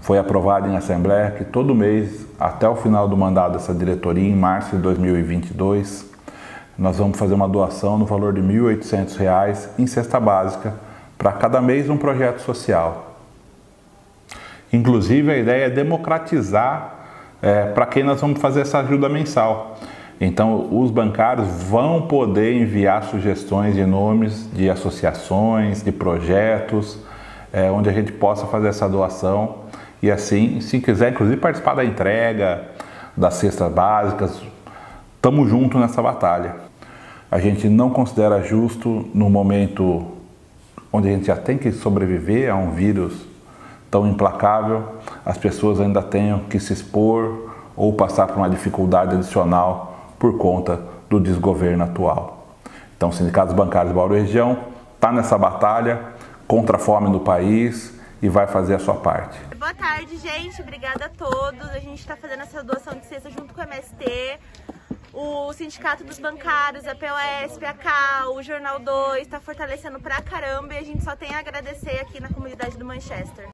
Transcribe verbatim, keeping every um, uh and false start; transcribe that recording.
foi aprovado em Assembleia que todo mês, até o final do mandato dessa diretoria, em março de dois mil e vinte e dois, nós vamos fazer uma doação no valor de mil e oitocentos reais em cesta básica para cada mês um projeto social. Inclusive, a ideia é democratizar é, para quem nós vamos fazer essa ajuda mensal. Então, os bancários vão poder enviar sugestões de nomes de associações, de projetos, é, onde a gente possa fazer essa doação. E assim, se quiser, inclusive, participar da entrega, das cestas básicas, estamos juntos nessa batalha. A gente não considera justo, no momento onde a gente já tem que sobreviver a um vírus tão implacável, as pessoas ainda tenham que se expor ou passar por uma dificuldade adicional por conta do desgoverno atual. Então, o Sindicato dos Bancários de Bauru Região está nessa batalha contra a fome no país e vai fazer a sua parte. Boa tarde, gente. Obrigada a todos. A gente está fazendo essa doação de cesta junto com o M S T, o Sindicato dos Bancários, a P O S, P A C, o Jornal dois, está fortalecendo pra caramba e a gente só tem a agradecer aqui na comunidade do Manchester.